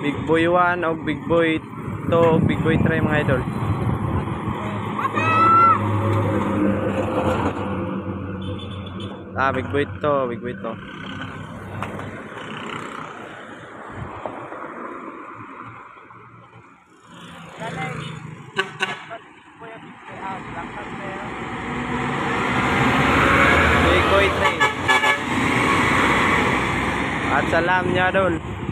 Big boy 1 o big boy 2 o big boy 3 mga idol. Big boy 2, big boy 2. Big boy 3. At salam niya dol.